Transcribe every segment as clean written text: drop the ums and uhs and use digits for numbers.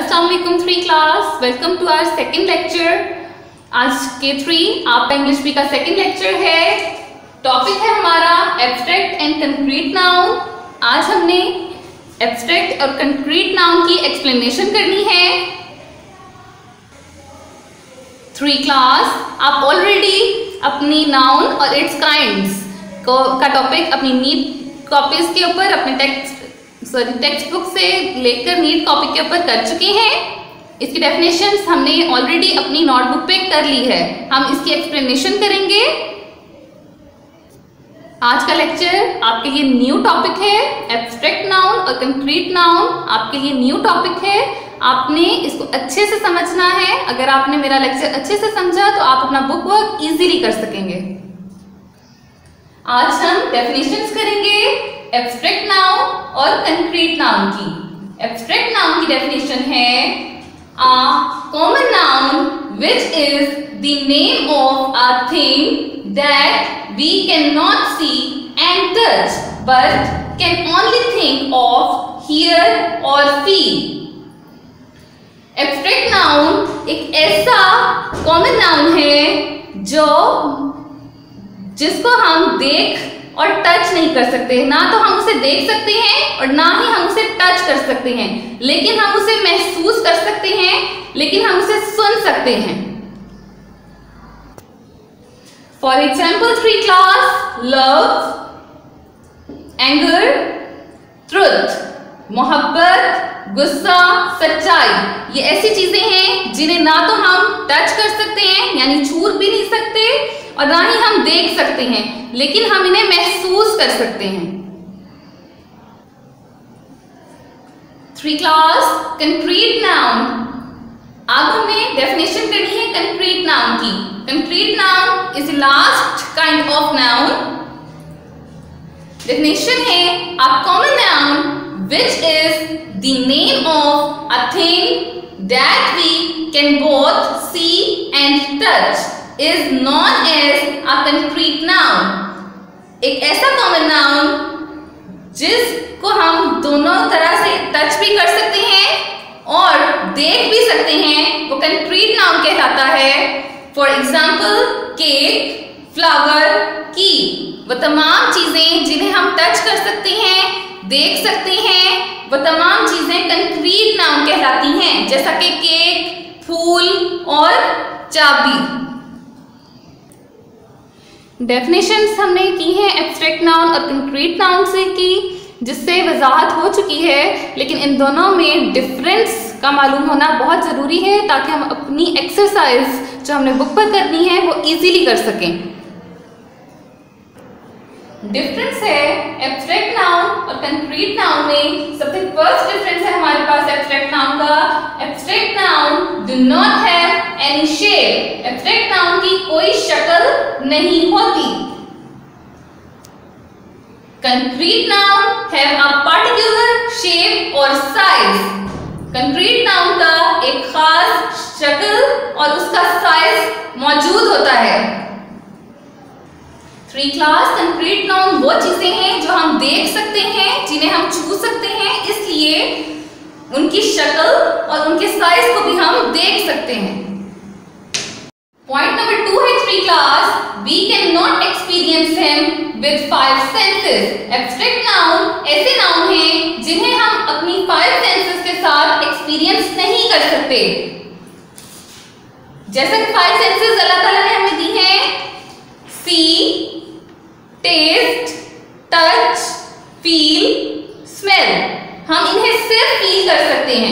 अस्सलाम वालेकुम 3 class, welcome to our second lecture. आज के 3 आपका इंग्लिश बी का सेकंड लेक्चर है। टॉपिक है हमारा एब्स्ट्रैक्ट एंड कंक्रीट नाउन। आज हमने एब्स्ट्रैक्ट और कंक्रीट नाउन की एक्सप्लेनेशन करनी है। 3 क्लास, आप ऑलरेडी अपनी नाउन और इट्स काइंड्स का टॉपिक अपनी नीट कॉपीज के ऊपर, अपने टेक्स्ट बुक से लेकर नीट कॉपी के ऊपर कर चुके हैं। इसकी डेफिनेशंस हमने ऑलरेडी अपनी नोटबुक पे कर ली है। हम इसकी एक्सप्लेनेशन करेंगे। आज का लेक्चर आपके लिए न्यू टॉपिक है। एब्स्ट्रैक्ट नाउन और कंक्रीट नाउन आपके लिए न्यू टॉपिक है। आपने इसको अच्छे से समझना है। अगर आपने मेरा लेक्चर अच्छे से समझा तो आप अपना बुक वर्क इजीली कर सकेंगे। आज हम डेफिनेशंस करेंगे एब्स्ट्रैक्ट नाउन और कंक्रीट नाउन की। एब्स्ट्रैक्ट नाउन की डेफिनेशन है a common noun which is the name of a thing that we cannot see and touch but can only think of, hear or feel। Abstract noun एक ऐसा common noun है जिसको हम देख और touch नहीं कर सकते। ना तो हम उसे देख सकते हैं और ना ही हम उसे टच कर सकते हैं, लेकिन हम उसे महसूस कर सकते हैं, लेकिन हम उसे सुन सकते हैं। For example 3 class, love, anger, truth, मोहब्बत, गुस्सा, सच्चाई, ये ऐसी चीजें हैं जिन्हें ना तो हम टच कर सकते हैं यानी छू भी नहीं सकते और ना ही हम देख सकते हैं, लेकिन हम इन्हें महसूस कर सकते हैं। 3 क्लास, कंक्रीट नाउन। अब हमें डेफिनेशन करनी है कंक्रीट नाउन की। Concrete noun is the last kind of noun. Definition है a common noun which is the name of a thing that we can both see and touch is known as a concrete noun। एक ऐसा common noun जिसको हम दोनों तरह से touch भी कर सकते हैं और देख भी सकते हैं, वो कंक्रीट नाउन कहलाता है। फॉर एग्जाम्पल केक, फ्लावर, की, वो तमाम चीजें जिन्हें हम टच कर सकते हैं, देख सकते हैं, वो तमाम चीजें कंक्रीट नाउन कहलाती हैं, जैसा कि केक, फूल और चाबी। डेफिनेशंस हमने की हैं एब्स्ट्रैक्ट नाउन और कंक्रीट नाउन से की, जिससे वजाहत हो चुकी है, लेकिन इन दोनों में डिफरेंस का मालूम होना बहुत ज़रूरी है ताकि हम अपनी एक्सरसाइज जो हमने बुक पर करनी है वो इजीली कर सकें। डिफरेंस है एब्स्ट्रैक्ट नाउन और कंक्रीट नाउन में। सबसे फर्स्ट डिफरेंस है हमारे पास एब्स्ट्रैक्ट नाउन का। Abstract noun do not have any shape. Abstract noun की कोई शक्ल नहीं होती। Concrete noun have a particular shape और साइज। कंक्रीट नाउन का एक खास शक्ल और उसका साइज मौजूद होता है। 3 क्लास, कंक्रीट नाउन वो चीजें हैं जो हम देख सकते हैं, जिन्हें हम छू सकते हैं, इसलिए उनकी शक्ल और उनके साइज को भी हम देख सकते हैं। पॉइंट नंबर 2 है 3 class, we can not experience him with 5 senses. Abstract noun ऐसे नाउन हैं जिन्हें हम अपनी 5 सेंसेस के साथ एक्सपीरियंस नहीं कर सकते। जैसा कि 5 सेंसेस अल्लाह ताला ने हमें दी हैं, see, taste, touch, feel, smell, हम इन्हें सिर्फ फील कर सकते हैं।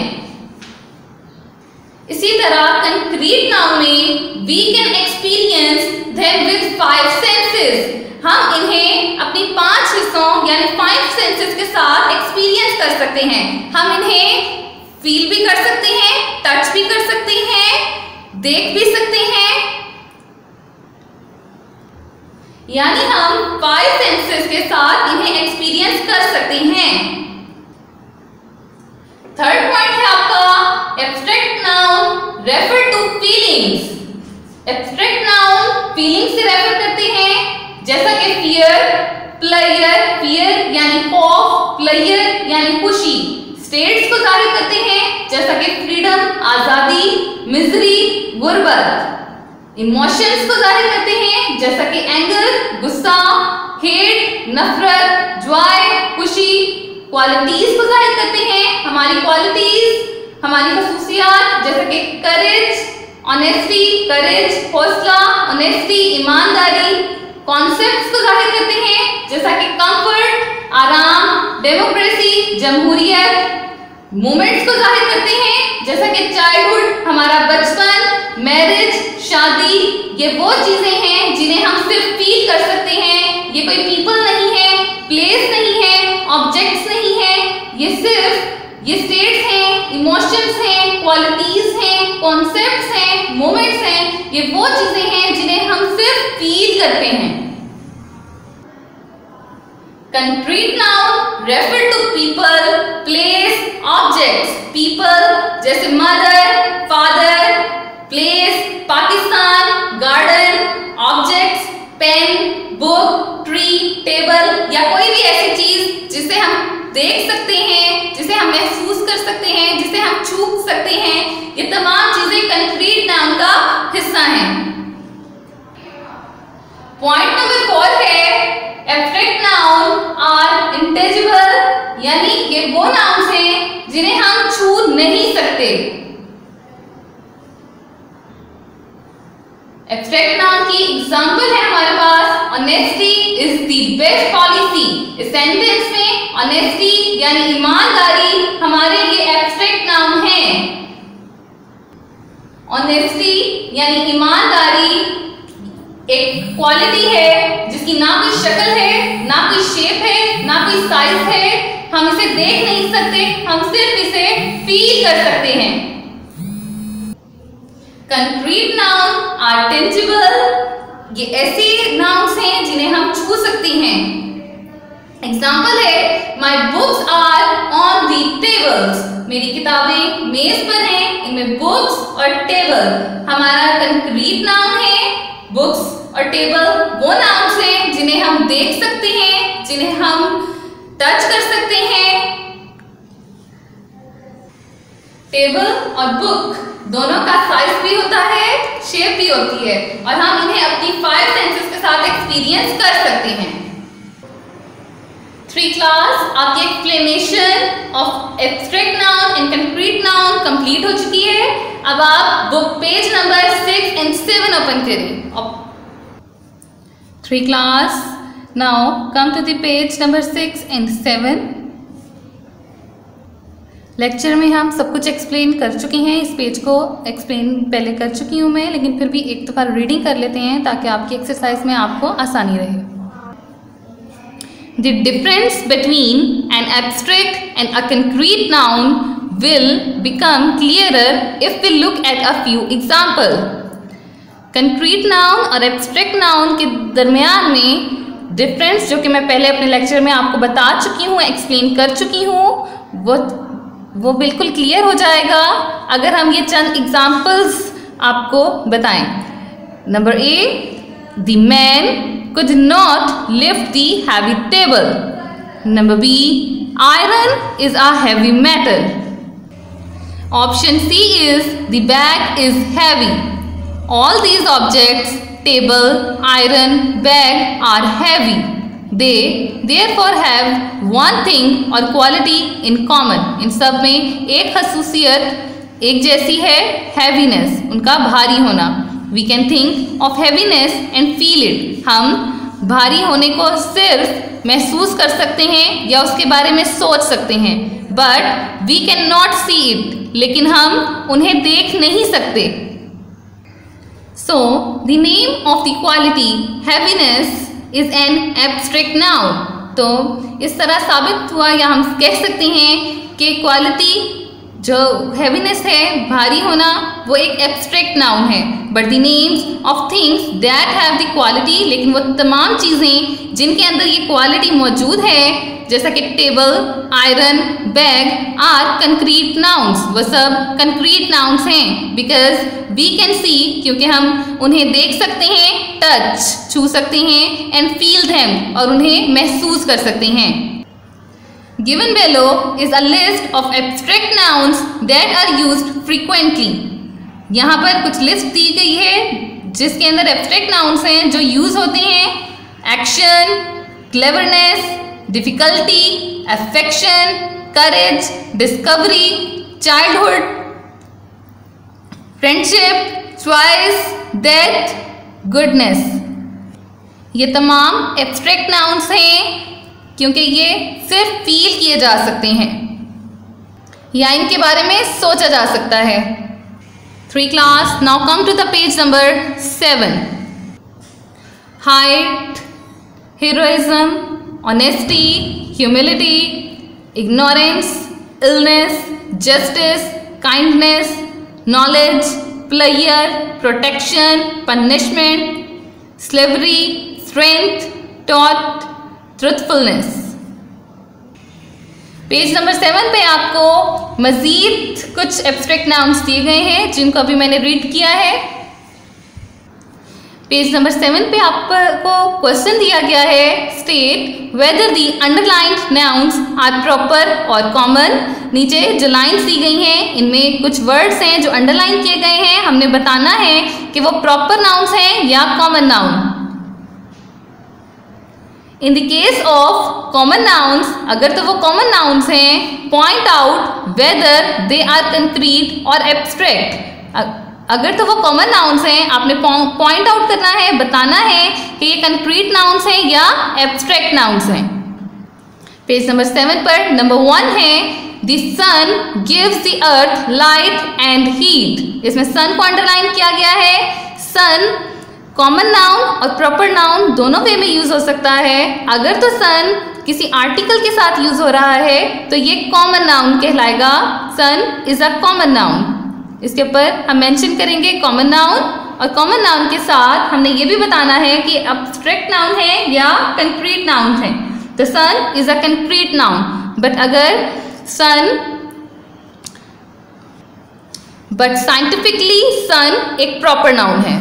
इसी तरह कंक्रीट नाउन में we can experience them with 5 senses. हम इन्हें अपनी 5 हिस्सों यानी 5 सेंसेस के साथ एक्सपीरियंस कर सकते हैं। हम इन्हें फील भी कर सकते हैं, टच भी कर सकते हैं, देख भी सकते हैं, यानी हम 5 सेंसेस के साथ इन्हें एक्सपीरियंस कर सकते हैं। थर्ड पॉइंट है आपका abstract noun refer to feelings. Abstract noun feeling से रेफर करते हैं, जैसा कि फियर, प्लेयर, फियर यानी खौफ, प्लेयर यानी खुशी। स्टेट्स को जाहिर करते हैं, जैसा कि फ्रीडम, आजादी, मिजरी, गुर्बत। इमोशंस को जाहिर करते हैं जैसा कि एंगर, गुस्सा, हेट, नफरत, जॉय, खुशी। क्वालिटीज को जाहिर करते हैं हमारी क्वालिटीज, हमारी खसूसियात जैसा कि करेज, ऑनेस्टी, करेज, हौसला, ऑनेस्टी, ईमानदारी। कॉन्सेप्ट्स को जाहिर करते हैं जैसा कि कंफर्ट, आराम, डेमोक्रेसी, जमहूरियत। मोमेंट्स को जाहिर करते हैं जैसा कि चाइल्डहुड, हमारा बचपन, मैरिज, शादी। ये वो चीजें हैं जिन्हें हम सिर्फ फील कर सकते हैं। ये कोई पीपल नहीं है, प्लेस नहीं है, ऑब्जेक्ट्स नहीं है, ये स्टेट्स हैं, इमोशंस हैं, क्वालिटीज हैं, कॉन्सेप्ट्स हैं, मोमेंट्स हैं। ये वो चीजें हैं जिन्हें हम सिर्फ फील करते हैं। Concrete noun refer to people, place, objects. People जैसे mother, father, place, Pakistan, garden, objects, pen, book, tree, table या कोई भी ऐसी चीज जिसे हम देख सकते हैं, जिसे हम महसूस कर सकते हैं, जिसे हम छू सकते हैं। ये तमाम चीजें कंक्रीट नाउन का हिस्सा हैं। पॉइंट नंबर 4 है एब्स्ट्रैक्ट नाउन आर इंटेजिबल, यानी ये वो नाउन्स हैं जिन्हें हम छू नहीं सकते। एब्स्ट्रैक्ट नाउन की एग्जांपल है हमारे पास honesty is the best policy. इस सेंटेंस में ऑनेस्टी यानी ईमानदारी हमारे लिए एब्स्ट्रैक्ट नाउन है। ऑनेस्टी यानी ईमानदारी एक क्वालिटी है जिसकी ना कोई शक्ल है, ना कोई शेप है, ना कोई साइज है। हम इसे देख नहीं सकते, हम सिर्फ इसे फील कर सकते हैं। कंक्रीट नाउन आर टेंजिबल, ये ऐसे नाउन्स हैं जिन्हें हम छू सकते हैं। एग्जाम्पल है my books are on the tables, मेरी किताबें मेज पर हैं। इनमें बुक्स और टेबल हमारा कंक्रीट नाउन है। बुक्स और टेबल वो नाउन्स हैं जिन्हें हम देख सकते हैं, जिन्हें हम टच कर सकते हैं। टेबल और बुक दोनों का साइज भी होता है, शेप भी होती है और हम इन्हें अपनी 5 सेंसेस के साथ एक्सपीरियंस कर सकते हैं। 3 क्लास आपकी explanation of abstract noun and concrete noun complete हो चुकी है। अब आप book page number 6 and 7 open करें। 3 class, now come to the page number 6 and 7। Lecture में हम सब कुछ एक्सप्लेन कर चुके हैं। इस पेज को एक्सप्लेन पहले कर चुकी हूँ मैं, लेकिन फिर भी एक दफ़ा रीडिंग कर लेते हैं ताकि आपकी एक्सरसाइज में आपको आसानी रहे। The difference between an abstract and a concrete noun will become clearer if we look at a few examples। Concrete noun और एब्स्ट्रैक्ट नाउन के दरमियान में डिफरेंस जो कि मैं पहले अपने लेक्चर में आपको बता चुकी हूँ, एक्सप्लेन कर चुकी हूँ, वो बिल्कुल क्लियर हो जाएगा अगर हम ये चंद एग्जाम्पल्स आपको बताएं। Number A, the man could not lift the heavy table. Number B, iron is a heavy metal. Option C is the bag is heavy. All these objects, table, iron, bag are heavy. They therefore have one thing or quality in common। इन सब में एक खसूसियत एक जैसी है, heaviness, उनका भारी होना। We can think of heaviness and feel it। हम भारी होने को सिर्फ महसूस कर सकते हैं या उसके बारे में सोच सकते हैं, but we cannot see it। लेकिन हम उन्हें देख नहीं सकते। So, the name of the quality heaviness is an abstract noun। तो इस तरह साबित हुआ या हम कह सकते हैं कि क्वालिटी जो heaviness है, भारी होना, वो एक abstract noun है। But the names of things that have the quality, लेकिन वो तमाम चीज़ें जिनके अंदर ये क्वालिटी मौजूद है जैसा कि table, iron, bag are concrete nouns, वो सब कंक्रीट नाउन्स हैं। बिकॉज वी कैन सी, क्योंकि हम उन्हें देख सकते हैं, टच छू सकते हैं, एंड फील देम और उन्हें महसूस कर सकते हैं। Given below is a list of abstract nouns that are used frequently. यहाँ पर कुछ लिस्ट दी गई है जिसके अंदर एब्स्ट्रैक्ट नाउन्स हैं जो यूज होते हैं. Action, cleverness, difficulty, affection, courage, discovery, childhood, friendship, choice, death, goodness. ये तमाम एब्स्ट्रैक्ट नाउन्स हैं क्योंकि ये सिर्फ फील किए जा सकते हैं या इनके बारे में सोचा जा सकता है. 3 class, now come to the page number 7. Height, heroism, honesty, humility, ignorance, illness, justice, kindness, knowledge, pleasure, protection, punishment, slavery, strength, taught, truthfulness. Page number 7 पे आपको मजीद कुछ एब्स्ट्रैक्ट नाउन्स दिए गए हैं जिनको अभी मैंने रीड किया है. पेज नंबर 7 पे आपको क्वेश्चन दिया गया है. State whether the underlined nouns are proper और कॉमन. नीचे जो लाइन्स दी गई हैं इनमें कुछ वर्ड्स हैं जो अंडरलाइन किए गए हैं. हमने बताना है कि वो प्रॉपर नाउन्स हैं या common noun. In the case of common nouns, अगर तो वो कॉमन नाउन्स हैं, point out whether they are concrete और एब्स्ट्रैक्ट. अगर तो वो कॉमन नाउन्स हैं आपने पॉइंट आउट करना है, बताना है कि ये कंक्रीट नाउन्स हैं या एब्स्ट्रैक्ट नाउन्स हैं. पेज नंबर 7 पर नंबर 1 है the sun gives the earth light and heat. इसमें सन को अंडरलाइन किया गया है. सन कॉमन नाउन और प्रॉपर नाउन दोनों वे में यूज हो सकता है. अगर तो सन किसी आर्टिकल के साथ यूज हो रहा है तो ये कॉमन नाउन कहलाएगा. Sun is a common noun. इसके ऊपर हम मेंशन करेंगे कॉमन नाउन और कॉमन नाउन के साथ हमने ये भी बताना है कि एब्स्ट्रैक्ट नाउन है या कंक्रीट नाउन है. तो sun is a concrete noun. But scientifically sun एक प्रॉपर नाउन है.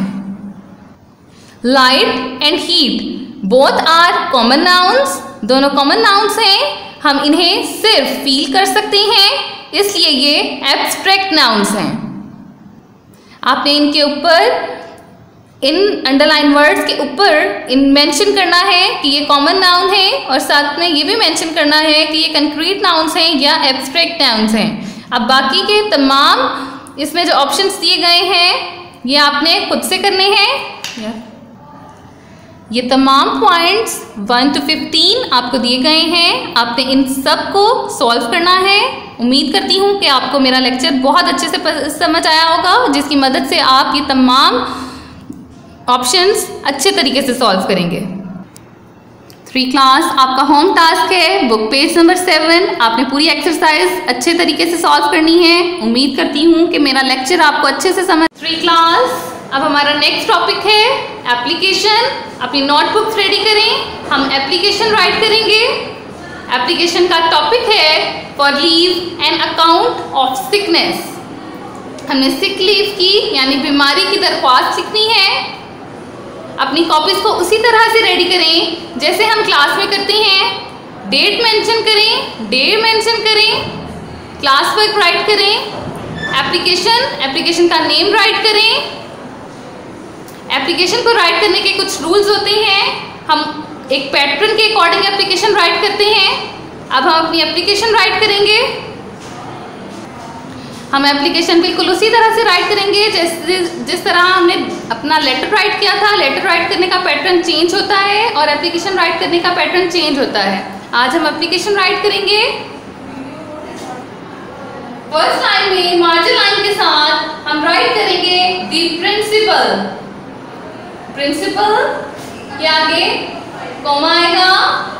Light and heat both are common nouns. दोनों कॉमन नाउन्स हैं. हम इन्हें सिर्फ फील कर सकते हैं इसलिए ये एब्स्ट्रैक्ट नाउन्स हैं. आपने इनके ऊपर इन अंडरलाइन वर्ड्स के ऊपर इन मेंशन करना है कि ये कॉमन नाउन है और साथ में ये भी मेंशन करना है कि ये कंक्रीट नाउन्स हैं या एब्स्ट्रैक्ट नाउन्स हैं. अब बाकी के तमाम इसमें जो ऑप्शंस दिए गए हैं ये आपने खुद से करने हैं. ये तमाम पॉइंट्स 1 to 15 आपको दिए गए हैं. आपने इन सब को सॉल्व करना है. उम्मीद करती हूँ कि आपको मेरा लेक्चर बहुत अच्छे से समझ आया होगा जिसकी मदद से आप ये तमाम ऑप्शंस अच्छे तरीके से सॉल्व करेंगे. 3 क्लास आपका होम टास्क है बुक पेज नंबर 7. आपने पूरी एक्सरसाइज अच्छे तरीके से सॉल्व करनी है. उम्मीद करती हूँ कि मेरा लेक्चर आपको अच्छे से समझ. 3 क्लास अब हमारा नेक्स्ट टॉपिक है एप्लीकेशन. अपनी नोटबुक्स रेडी करें. हम एप्लीकेशन राइट करेंगे. एप्लीकेशन का टॉपिक है for leave an account of sickness. हमने सिक लीव की यानी बीमारी की दरख्वास्त लिखनी है. अपनी कॉपीज को उसी तरह से रेडी करें जैसे हम क्लास में करते हैं. डेट मेंशन करें, डे मेंशन करें, क्लास वर्क राइट करें, एप्लीकेशन का नेम राइट करें. एप्लीकेशन को राइट करने के कुछ रूल्स होते हैं. हम एक पैटर्न के अकॉर्डिंग एप्लीकेशन राइट करते हैं. अब हम अपनी एप्लीकेशन राइट करेंगे. हम एप्लीकेशन बिल्कुल उसी तरह से राइट करेंगे जिस तरह हमने अपना लेटर राइट किया था. लेटर राइट करने का पैटर्न चेंज होता है और एप्लीकेशन राइट करने का पैटर्न चेंज होता है. आज हम एप्लीकेशन राइट करेंगे. फर्स्ट लाइन में मार्जिन लाइन के साथ हम राइट करेंगे द प्रिंसिपल. प्रिंसिपल के आगे कॉमा आएगा.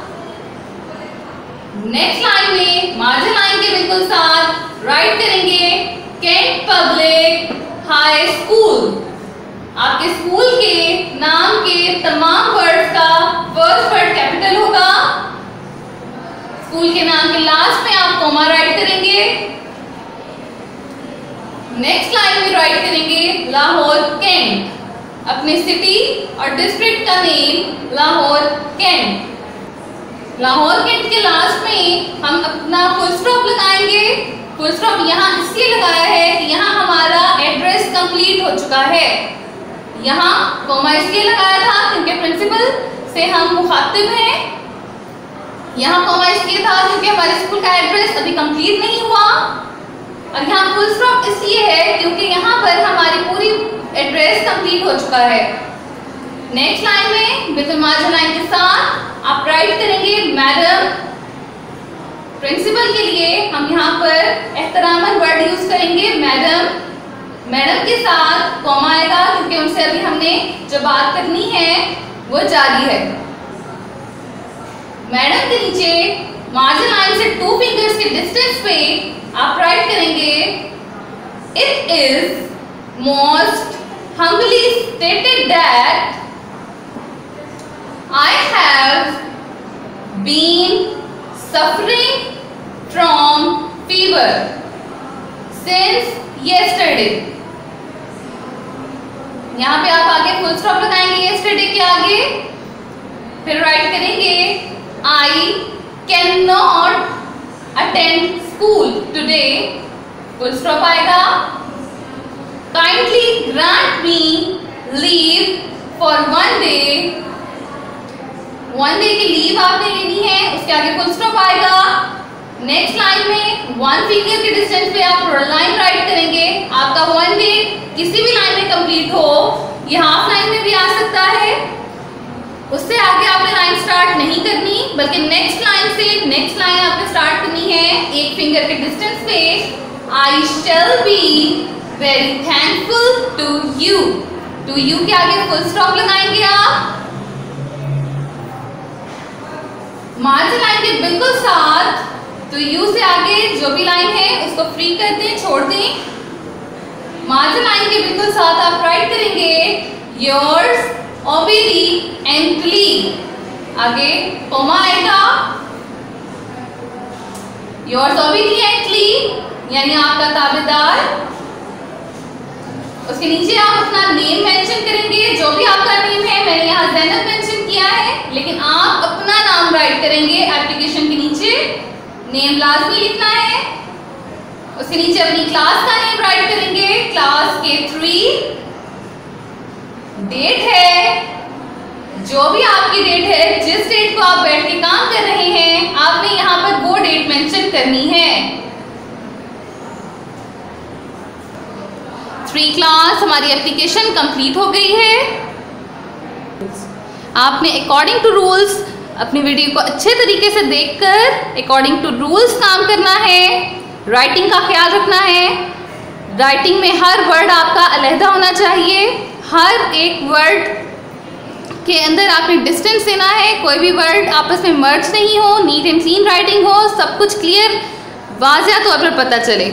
नेक्स्ट लाइन में मार्जिन लाइन के बिल्कुल साथ राइट करेंगे केंट पब्लिक हाई स्कूल. आपके स्कूल के नाम के तमाम वर्ड्स का फर्स्ट वर्ड कैपिटल होगा. स्कूल के नाम के लास्ट में आप कॉमा राइट करेंगे. नेक्स्ट लाइन में राइट करेंगे लाहौर कैंट. अपने सिटी और डिस्ट्रिक्ट का name Lahore Cantt. Lahore Cantt के लास्ट में हम अपना फुल स्टॉप लगाएंगे। फुल स्टॉप यहाँ इसलिए लगाया है कि यहाँ हमारा एड्रेस कंप्लीट हो चुका है। यहाँ कॉमा इसलिए लगाया था क्योंकि प्रिंसिपल से हम मुखातिब हैं। यहाँ कॉमा इसलिए था क्योंकि हमारे स्कूल का एड्रेस अभी कंप्लीट नहीं हुआ। और यहाँ फुल स्टॉप इसलिए है क्योंकि यहाँ पर हमारी पूरी एड्रेस कंप्लीट हो चुका है। नेक्स्ट लाइन में बिल्कुल मार्जिन लाइन के साथ आप राइट करेंगे मैडम। प्रिंसिपल के लिए हम यहाँ पर एहतरामन वर्ड यूज करेंगे मैडम। मैडम के साथ कॉमा आएगा क्योंकि उनसे अभी हमने जो बात करनी है वो जारी है। मैडम के नीचे मार्जिन लाइन से 2 फिंगर्स के डिस्टेंस पे आप राइट करेंगे it is most humbly stated that I have been suffering from fever since yesterday। यहाँ पे आप आगे फुल स्टॉप लगाएंगे yesterday के आगे, फिर राइट करेंगे I cannot attend school today, full stop आएगा। Kindly grant me leave for 1 day। 1 day की लीव आपने लेनी है, उसके आगे फुल स्टॉप आएगा। नेक्स्ट लाइन में 1 फिंगर के डिस्टेंस पे आप लाइन राइट करेंगे। आपका 1 डे किसी भी लाइन में कंप्लीट हो, ये हाफ लाइन में भी आ सकता है। उससे आगे आपने लाइन स्टार्ट नहीं करनी, बल्कि नेक्स्ट लाइन से नेक्स्ट लाइन आपने स्टार्ट करनी है 1 फिंगर के डिस्टेंस पे। I shall be very thankful to you. To you के आगे फुल स्टॉप लगाएंगे आप। मार्जिन लाइन के बिल्कुल साथ टू यू से आगे जो भी लाइन है उसको फ्री कर दें, छोड़ दें। मार्जिन लाइन के बिल्कुल साथ आप राइट करेंगे योर्स obediently, आगे कॉमा आएगा। योर्स obediently यानी आपका ताबेदार। उसके नीचे आप अपना नेम मेंशन करेंगे, जो भी आपका नेम है। मैंने यहाँ ज़ैनब मेंशन किया है, लेकिन आप अपना नाम राइट करेंगे। एप्लीकेशन के नीचे नेम लाजमी लिखना है। उसके नीचे अपनी क्लास का नेम राइट करेंगे, क्लास K3। डेट है, जो भी आपकी डेट है, जिस डेट को आप बैठ के काम कर रहे हैं, आपने यहाँ पर वो डेट मेंशन करनी है। 3 क्लास हमारी एप्लीकेशन कंप्लीट हो गई है। आपने अकॉर्डिंग टू रूल्स अपनी वीडियो को अच्छे तरीके से देखकर अकॉर्डिंग टू रूल्स काम करना है। राइटिंग का ख्याल रखना है। राइटिंग में हर वर्ड आपका अलहदा होना चाहिए। हर एक वर्ड के अंदर आपने डिस्टेंस देना है। कोई भी वर्ड आपस में मर्ज नहीं हो, नीट एंड क्लीन राइटिंग हो, सब कुछ क्लियर वाज़ेह तौर पर पता चले।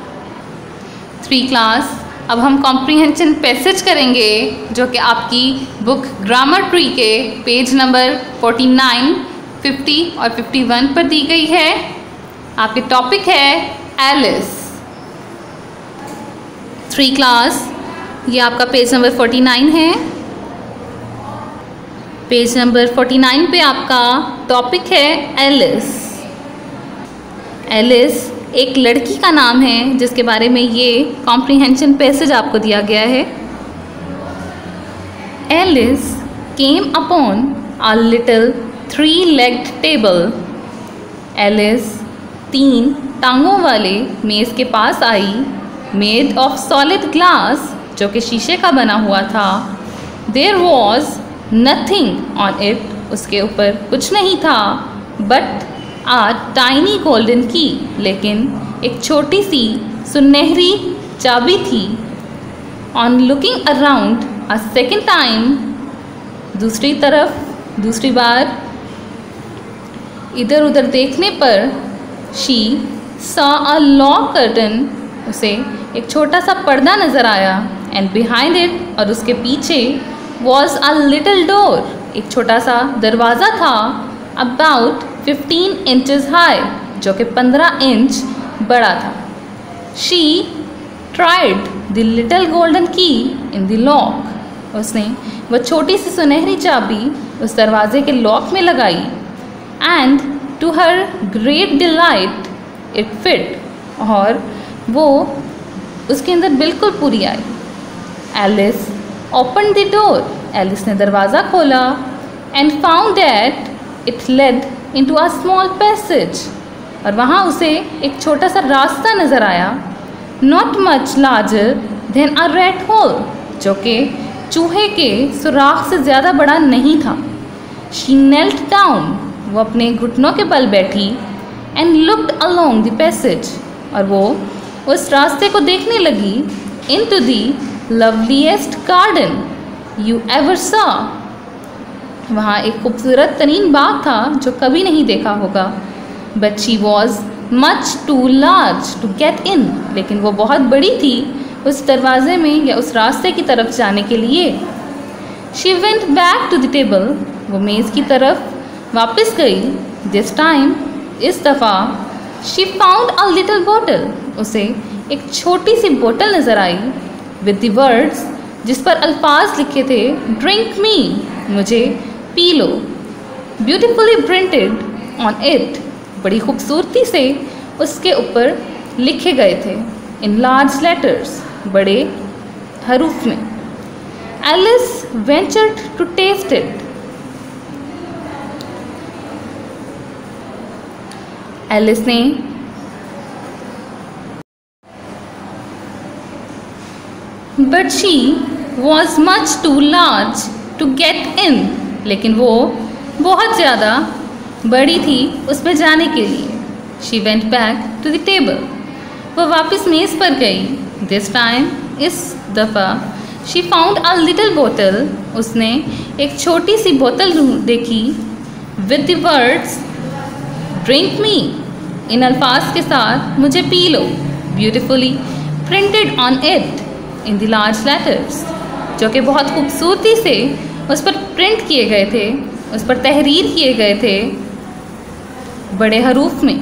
3 क्लास अब हम कॉम्प्रीहेंशन पैसेज करेंगे, जो कि आपकी बुक ग्रामर ट्री के पेज नंबर 49, 50 और 51 पर दी गई है। आपके टॉपिक है एलिस। 3 क्लास ये आपका पेज नंबर 49 है। पेज नंबर 49 पे आपका टॉपिक है एलिस। एलिस एक लड़की का नाम है जिसके बारे में ये कॉम्प्रीहेंशन पैसेज आपको दिया गया है। Alice came upon a little 3-legged table. Alice 3 टांगों वाले मेज़ के पास आई, मेड ऑफ सॉलिड ग्लास, जो कि शीशे का बना हुआ था। There was nothing on it, उसके ऊपर कुछ नहीं था, बट आ टाइनी गोल्डन की, लेकिन एक छोटी सी सुनहरी चाबी थी। On looking around a second time, दूसरी तरफ दूसरी बार इधर उधर देखने पर, she saw a long curtain, उसे एक छोटा सा पर्दा नज़र आया। एंड बिहाइंड इट, और उसके पीछे, वॉज अ लिटिल डोर, एक छोटा सा दरवाज़ा था। अबाउट 15 इंचेस हाई, जो कि 15 इंच बड़ा था। She tried the little golden key in the lock, उसने वह छोटी सी सुनहरी चाबी उस दरवाजे के लॉक में लगाई। And to her great delight it fit, और वो उसके अंदर बिल्कुल पूरी आई। Alice open the door, Alice ने दरवाज़ा खोला, and found that it led into a small passage, और वहाँ उसे एक छोटा सा रास्ता नज़र आया, not much larger than a rat hole, जो कि चूहे के सुराख से ज़्यादा बड़ा नहीं था। शी नेल्ट डाउन, वो अपने घुटनों के बल बैठी, and looked along the passage, और वो उस रास्ते को देखने लगी, into the loveliest garden you ever saw, वहाँ एक खूबसूरत तरीन बाग था जो कभी नहीं देखा होगा। But she was much too large to get in, लेकिन वो बहुत बड़ी थी उस दरवाज़े में या उस रास्ते की तरफ जाने के लिए। She went back to the table, वो मेज़ की तरफ वापस गई। दिस टाइम, इस दफ़ा, she found a little bottle, उसे एक छोटी सी बोतल नज़र आई, विद द वर्ड्स, जिस पर अल्फाज लिखे थे, ड्रिंक मी, मुझे पी लो। ब्यूटिफुली प्रिंटेड ऑन इट, बड़ी खूबसूरती से उसके ऊपर लिखे गए थे, इन लार्ज लेटर्स, बड़े हरूफ में। Alice ventured to test it, Alice ने but she was much too large to get in, लेकिन वो बहुत ज़्यादा बड़ी थी उसमें जाने के लिए। She went back to the table, वह वापस मेज़ पर गई। दिस टाइम, इस दफ़ा, शी फाउंड अ लिटिल बोतल, उसने एक छोटी सी बोतल देखी, with the words drink me, इन अल्फाज के साथ, मुझे पी लो, beautifully printed on it in the large letters, जो कि बहुत खूबसूरती से उस पर प्रिंट किए गए थे, उस पर तहरीर किए गए थे, बड़े हरूफ में।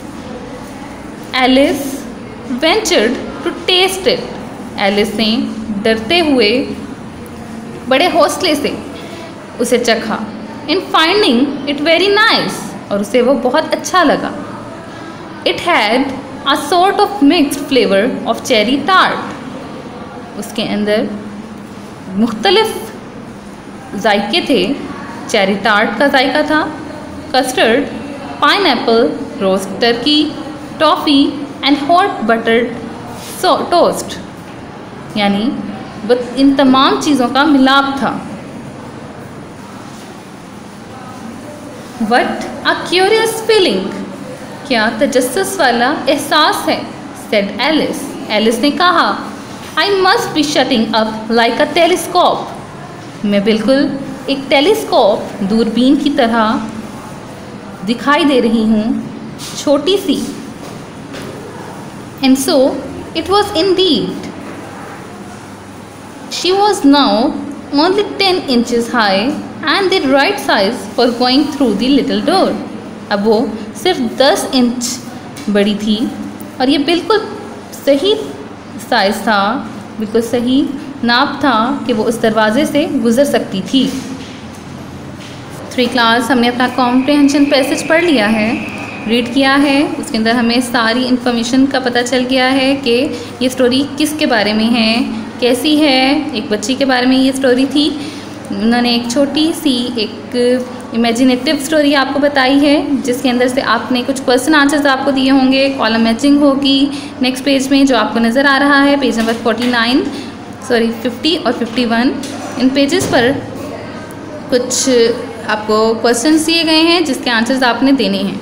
Alice ventured to test it, Alice ने डरते हुए बड़े हौसले से उसे चखा। In finding it very nice, और उसे वो बहुत अच्छा लगा। It had a sort of mixed flavour of cherry tart, उसके अंदर मुख्तलिफ जायके थे। चेरी टार्ट का जायका था, custard, pineapple, roast turkey, toffee and hot buttered toast, यानी इन तमाम चीज़ों का मिलाप था। वट अ क्यूरियस फीलिंग, क्या तजस्सुस वाला एहसास है, सेड एलिस, एलिस ने कहा। I must be shutting up like a telescope, मैं बिल्कुल एक टेलीस्कोप, दूरबीन की तरह दिखाई दे रही हूँ, छोटी सी। And so it was indeed. She was now only 10 inches high and the right size for going through the little door. अब वो सिर्फ 10 इंच बड़ी थी और ये बिल्कुल सही साइज़ था, बिल्कुल सही नाप था कि वो उस दरवाज़े से गुज़र सकती थी। 3 क्लास हमने अपना कॉम्प्रिहेंशन पैसेज पढ़ लिया है, रीड किया है, उसके अंदर हमें सारी इन्फॉर्मेशन का पता चल गया है कि ये स्टोरी किसके बारे में है, कैसी है। एक बच्ची के बारे में ये स्टोरी थी, उन्होंने एक छोटी सी एक इमेजिनेटिव स्टोरी आपको बताई है, जिसके अंदर से आपने कुछ क्वेश्चन आंसर्स आपको दिए होंगे, कॉलम मैचिंग होगी नेक्स्ट पेज में जो आपको नज़र आ रहा है, पेज नंबर 50 और 51। इन पेजेस पर कुछ आपको क्वेश्चंस दिए गए हैं जिसके आंसर्स आपने देने हैं।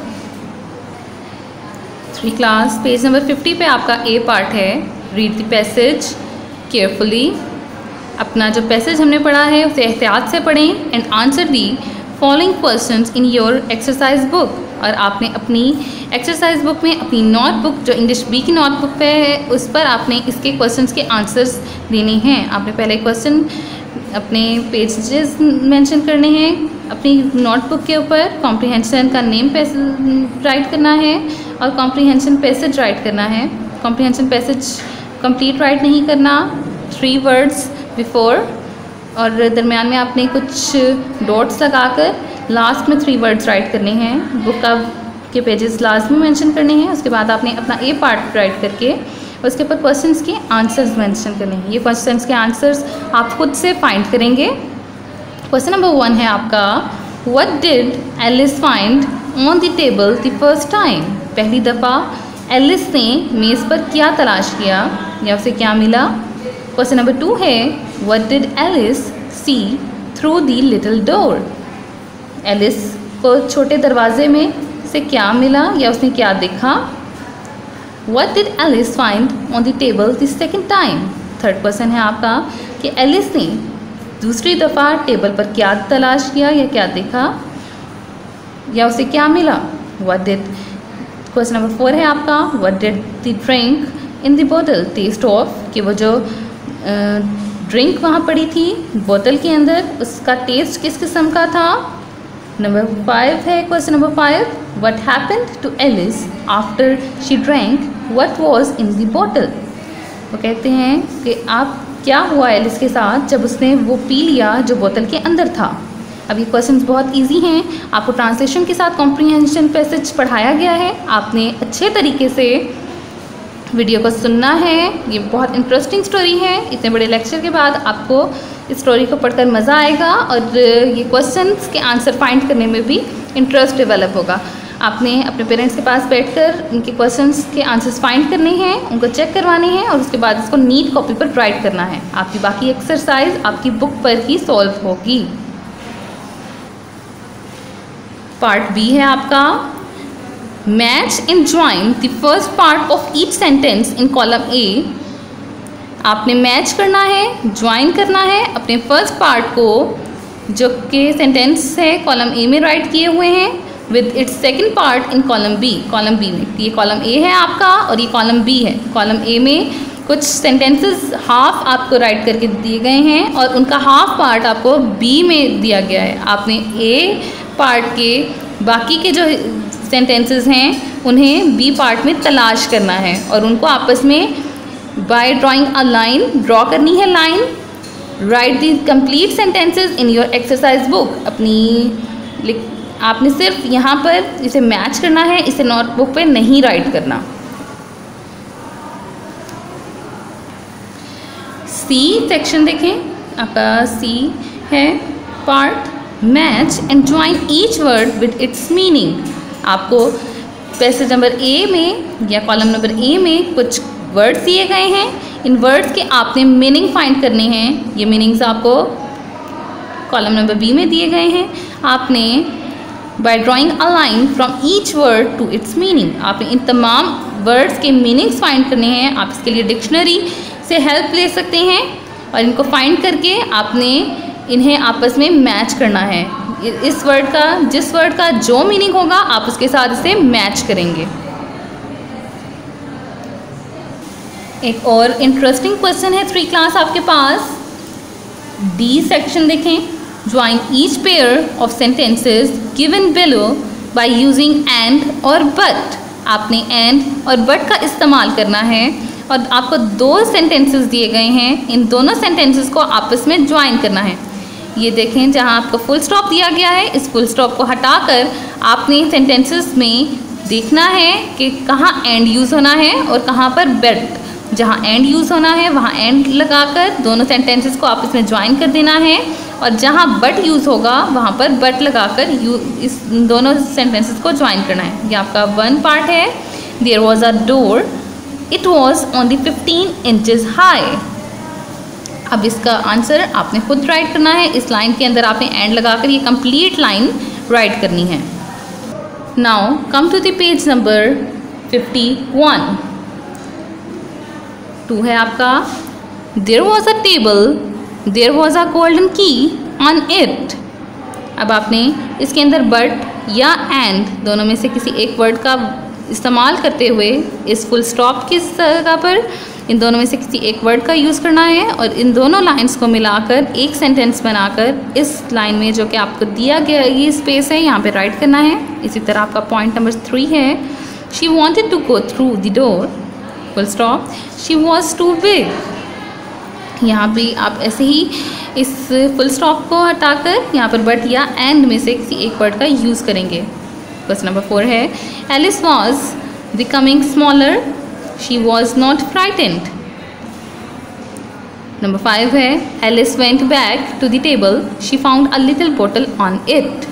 3 क्लास पेज नंबर 50 पे आपका ए पार्ट है, रीड द पैसेज केयरफुली। अपना जो पैसेज हमने पढ़ा है उसे एहतियात से पढ़ें and answer the following questions in your exercise book. और आपने अपनी एक्सरसाइज बुक में अपनी नोटबुक जो इंग्लिश बी की नोटबुक पे है उस पर आपने इसके क्वेश्चंस के आंसर्स देने हैं। आपने पहले क्वेश्चन अपने पेजेस मेंशन करने हैं, अपनी नोटबुक के ऊपर कॉम्प्रिहेंशन का नेम राइट करना है और कॉम्प्रिहेंशन पैसेज राइट करना है। कॉम्प्रिहेंशन पैसेज कंप्लीट राइट नहीं करना, 3 वर्ड्स बिफोर, और दरमियान में आपने कुछ डॉट्स लगाकर लास्ट में 3 वर्ड्स राइट करने हैं, बुक का के पेजेस लास्ट में मेंशन करने हैं। उसके बाद आपने अपना ए पार्ट राइट करके उसके ऊपर क्वेश्चंस के आंसर्स मेंशन करने हैं। ये क्वेश्चंस के आंसर्स आप खुद से फाइंड करेंगे। क्वेश्चन नंबर 1 है आपका, what did Alice find on the table the first time? पहली दफ़ा एलिस ने मेज़ पर क्या तलाश किया या उसे क्या मिला? क्वेश्चन नंबर 2 है, what did Alice see through the little door? Alice को छोटे दरवाजे में से क्या मिला या उसने क्या देखा? What did Alice find on the table the second time? Third question है आपका कि एलिस ने दूसरी दफ़ा टेबल पर क्या तलाश किया या क्या देखा या उसे क्या मिला? क्वेश्चन नंबर 4 है आपका, What did the drink in the bottle taste of? कि वो जो ड्रिंक वहाँ पड़ी थी बोतल के अंदर, उसका टेस्ट किस किस्म का था? नंबर 5 है question number 5, What happened to Alice after she drank what was in the bottle? वो कहते हैं कि आप क्या हुआ एलिस के साथ जब उसने वो पी लिया जो बोतल के अंदर था। अब ये क्वेश्चंस बहुत इजी हैं, आपको ट्रांसलेशन के साथ कॉम्प्रीहेंशन पैसेज पढ़ाया गया है, आपने अच्छे तरीके से वीडियो को सुनना है। ये बहुत इंटरेस्टिंग स्टोरी है। इतने बड़े लेक्चर के बाद आपको इस स्टोरी को पढ़कर मज़ा आएगा और ये क्वेश्चंस के आंसर फाइंड करने में भी इंटरेस्ट डेवलप होगा। आपने अपने पेरेंट्स के पास बैठकर उनके क्वेश्चंस के आंसर्स फाइंड करने हैं, उनको चेक करवाने हैं और उसके बाद इसको नीट कॉपी पर राइट करना है। आपकी बाकी एक्सरसाइज आपकी बुक पर ही सॉल्व होगी। पार्ट बी है आपका, match and join the first part of each sentence in column A. आपने मैच करना है, ज्वाइन करना है अपने फर्स्ट पार्ट को जो कि सेंटेंस है कॉलम ए में राइट किए हुए हैं with its second part in column B. Column B में ये कॉलम ए है आपका और ये कॉलम बी है। कॉलम ए में कुछ सेंटेंसेस हाफ आपको राइट करके दिए गए हैं और उनका हाफ पार्ट आपको बी में दिया गया है। आपने ए पार्ट के बाकी के जो सेंटेंसेस हैं उन्हें बी पार्ट में तलाश करना है और उनको आपस में by drawing a line draw करनी है line. Write the complete sentences in your exercise book. आपने सिर्फ यहाँ पर इसे मैच करना है, इसे नोटबुक पे नहीं राइट करना। सी सेक्शन देखें, आपका सी है part, match and join each word with its meaning. आपको पैसेज नंबर ए में या कॉलम नंबर ए में कुछ वर्ड्स दिए गए हैं, इन वर्ड्स के आपने मीनिंग फाइंड करने हैं। ये मीनिंग्स आपको कॉलम नंबर बी में दिए गए हैं। आपने by drawing a line from each word to its meaning, आपने इन तमाम वर्ड्स के मीनिंग्स फाइंड करने हैं। आप इसके लिए डिक्शनरी से हेल्प ले सकते हैं और इनको फाइंड करके आपने इन्हें आपस में मैच करना है। इस वर्ड का जिस वर्ड का जो मीनिंग होगा आप उसके साथ इसे मैच करेंगे। एक और इंटरेस्टिंग क्वेश्चन है 3 क्लास आपके पास। डी सेक्शन देखें, join each pair of sentences given below by using and और बट। आपने एंड और बट का इस्तेमाल करना है और आपको 2 सेंटेंसेस दिए गए हैं, इन दोनों सेंटेंसेस को आपस में ज्वाइन करना है। ये देखें जहाँ आपको फुल स्टॉप दिया गया है, इस फुल स्टॉप को हटाकर आपने सेंटेंसेस में देखना है कि कहाँ एंड यूज़ होना है और कहाँ पर बट। जहाँ एंड यूज़ होना है वहाँ एंड लगाकर दोनों सेंटेंसेस को आपस में ज्वाइन कर देना है और जहाँ बट यूज़ होगा वहाँ पर बट लगाकर इस दोनों सेंटेंसेस को ज्वाइन करना है। ये आपका 1 पार्ट है। There was a door, it was only 15 inches high. अब इसका आंसर आपने खुद राइट करना है। इस लाइन के अंदर आपने एंड लगाकर ये कंप्लीट लाइन राइट करनी है। Now come to the page number 51। 2 है आपका, there was a table, there was a golden key on it. अब आपने इसके अंदर बट या एंड दोनों में से किसी एक वर्ड का इस्तेमाल करते हुए इस फुल स्टॉप की जगह पर इन दोनों में से किसी एक वर्ड का यूज़ करना है और इन दोनों लाइंस को मिलाकर एक सेंटेंस बनाकर इस लाइन में जो कि आपको दिया गया ये स्पेस है यहाँ पे राइट करना है। इसी तरह आपका पॉइंट नंबर 3 है, she wanted to go through the door, full stop, she was too big. यहाँ पे आप ऐसे ही इस फुल स्टॉप को हटाकर यहाँ पर बट या एंड में से किसी एक वर्ड का यूज़ करेंगे। क्वेश्चन नंबर 4 है, Alice was becoming smaller, she was not frightened. Number 5 है, Alice went back to the table, she found a little bottle on it.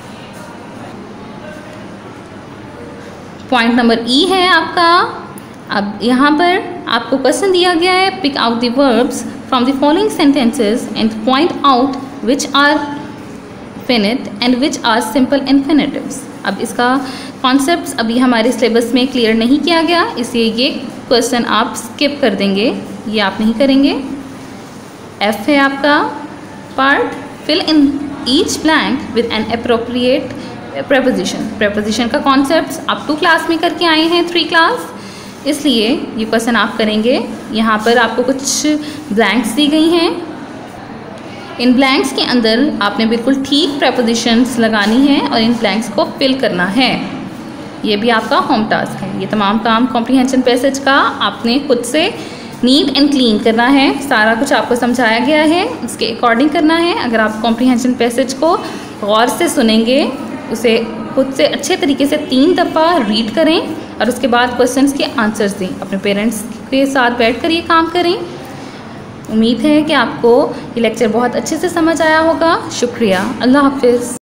Point number E है आपका। अब यहाँ पर आपको क्वेश्चन दिया गया है, pick out the verbs from the following sentences and point out which are finite and which are simple infinitives. अब इसका कॉन्सेप्ट अभी हमारे सिलेबस में क्लियर नहीं किया गया, इसलिए ये क्वेश्चन आप स्किप कर देंगे, ये आप नहीं करेंगे। एफ है आपका part, fill in each blank with an appropriate preposition. Preposition का कॉन्सेप्ट आप 2 क्लास में करके आए हैं, 3 क्लास, इसलिए ये क्वेश्चन आप करेंगे। यहाँ पर आपको कुछ ब्लैंक्स दी गई हैं, इन ब्लैंक्स के अंदर आपने बिल्कुल ठीक प्रेपोजिशंस लगानी है और इन ब्लैंक्स को फिल करना है। ये भी आपका होम टास्क है। ये तमाम काम कॉम्प्रीहेंशन पैसेज का आपने खुद से नीट एंड क्लीन करना है। सारा कुछ आपको समझाया गया है, उसके अकॉर्डिंग करना है। अगर आप कॉम्प्रीहेंशन पैसेज को गौर से सुनेंगे, उसे खुद से अच्छे तरीके से 3 दफ़ा रीड करें और उसके बाद क्वेश्चंस के आंसर्स दें। अपने पेरेंट्स के साथ बैठकर ये काम करें। उम्मीद है कि आपको ये लेक्चर बहुत अच्छे से समझ आया होगा। शुक्रिया, अल्लाह हाफिज़।